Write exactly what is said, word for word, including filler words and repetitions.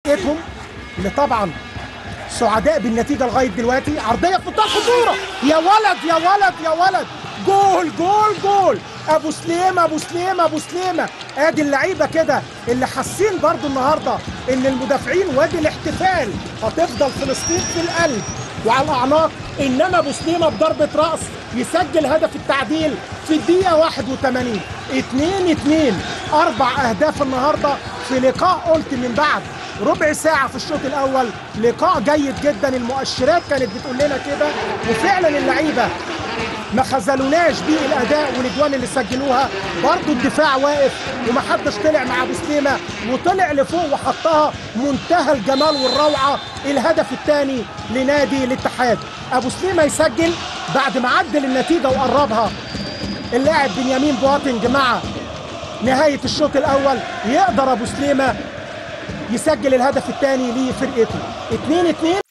فرقتهم اللي طبعا سعداء بالنتيجه لغايه دلوقتي. عرضيه في منتهى الخطوره، يا ولد يا ولد يا ولد، جول جول جول. ابو سليمه ابو سليمه ابو سليمه. ادي اللعيبه كده اللي حاسين برضو النهارده ان المدافعين وادي الاحتفال هتفضل فلسطين في القلب وعلى الاعناق، انما ابو سليمه بضربه راس يسجل هدف التعديل في الدقيقه واحد وثمانين. اتنين اتنين. اربع اهداف النهارده في لقاء قلت من بعد ربع ساعة في الشوط الأول لقاء جيد جدا. المؤشرات كانت بتقول لنا كده، وفعلا اللعيبة ما خذلوناش بيه الأداء والأجوان اللي سجلوها. برضو الدفاع واقف ومحدش طلع مع أبو سليمة، وطلع لفوق وحطها منتهى الجمال والروعة. الهدف الثاني لنادي الاتحاد. أبو سليمة يسجل بعد ما عدل النتيجة وقربها اللاعب بنيامين بواتنج مع نهاية الشوط الأول. يقدر أبو سليمة يسجل الهدف الثاني لفرقته. اتنين اتنين.